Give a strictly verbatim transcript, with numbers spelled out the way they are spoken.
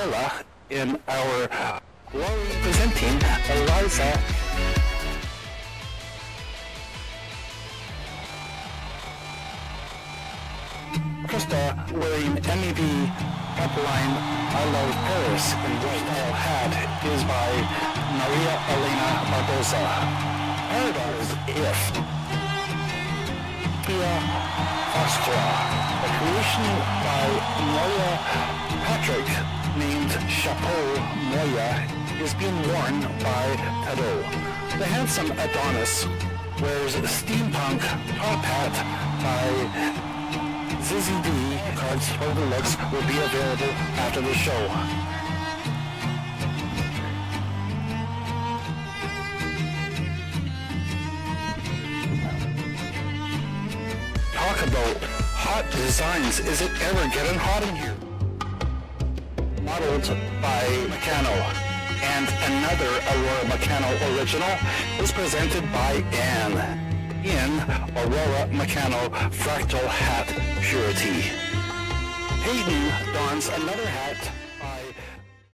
Priscilla in our glory presenting Eliza. Krista wearing M E B Upline I Love Paris in white style hat is by Maria Elena Barbosa. Paradise If. Pia Ostra. A creation by Moya Patrick named Chapeau Moya is being worn by Tado. The handsome Adonis wears steampunk top hat by Zizzy D. Cards for the looks will be available after the show. Talk about hot designs. Is it ever getting hot in here? Modeled by Meccano. And another Aurora Meccano original is presented by Anne in Aurora Meccano Fractal Hat Purity. Hayden dons another hat